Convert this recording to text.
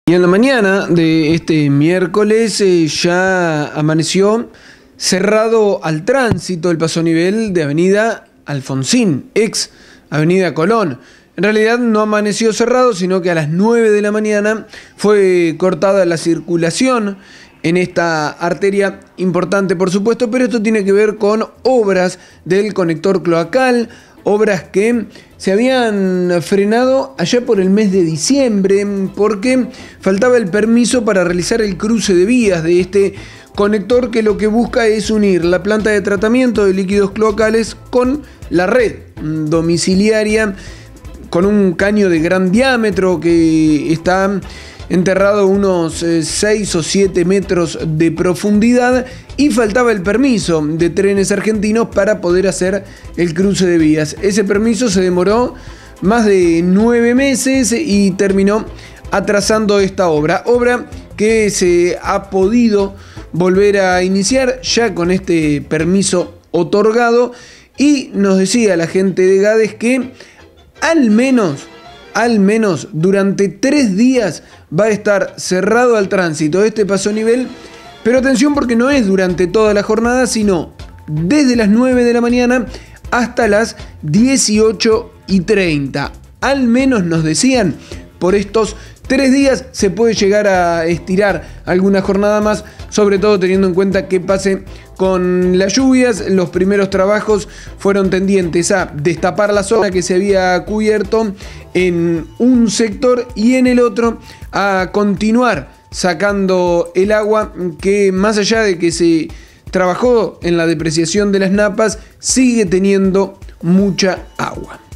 Y en la mañana de este miércoles ya amaneció cerrado al tránsito el pasonivel de Avenida Alfonsín, ex Avenida Colón. En realidad no amaneció cerrado, sino que a las 9 de la mañana fue cortada la circulación en esta arteria importante, por supuesto, pero esto tiene que ver con obras del conector cloacal, obras que se habían frenado allá por el mes de diciembre porque faltaba el permiso para realizar el cruce de vías de este conector, que lo que busca es unir la planta de tratamiento de líquidos cloacales con la red domiciliaria, con un caño de gran diámetro que está enterrado a unos 6 o 7 metros de profundidad, y faltaba el permiso de Trenes Argentinos para poder hacer el cruce de vías. Ese permiso se demoró más de 9 meses y terminó atrasando esta obra que se ha podido volver a iniciar ya con este permiso otorgado, y nos decía la gente de GADES que al menos durante 3 días va a estar cerrado al tránsito este pasonivel. Pero atención, porque no es durante toda la jornada, sino desde las 9 de la mañana hasta las 18:30. Al menos nos decían, por estos 3 días se puede llegar a estirar alguna jornada más, sobre todo teniendo en cuenta que pase con las lluvias. Los primeros trabajos fueron tendientes a destapar la zona que se había cubierto en un sector, y en el otro a continuar sacando el agua, que más allá de que se trabajó en la depreciación de las napas, sigue teniendo mucha agua.